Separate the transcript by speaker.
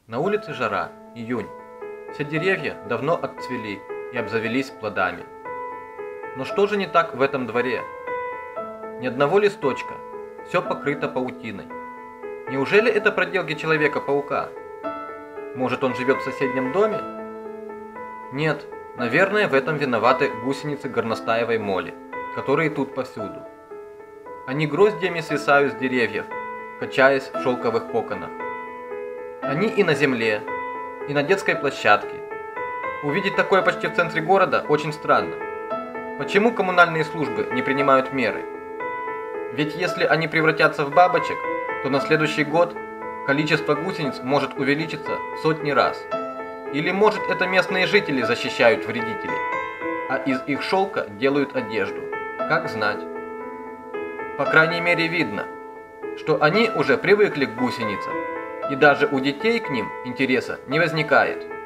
Speaker 1: На улице жара, июнь. Все деревья давно отцвели и обзавелись плодами. Но что же не так в этом дворе? Ни одного листочка, все покрыто паутиной. Неужели это проделки Человека-паука? Может, он живет в соседнем доме? Нет, наверное, в этом виноваты гусеницы горностаевой моли, которые тут повсюду. Они гроздьями свисают с деревьев, качаясь в шелковых коконах. Они и на земле, и на детской площадке. Увидеть такое почти в центре города очень странно. Почему коммунальные службы не принимают меры? Ведь если они превратятся в бабочек, то на следующий год количество гусениц может увеличиться в сотни раз. Или может это местные жители защищают вредителей, а из их шелка делают одежду. Как знать? По крайней мере видно, что они уже привыкли к гусеницам, и даже у детей к ним интереса не возникает.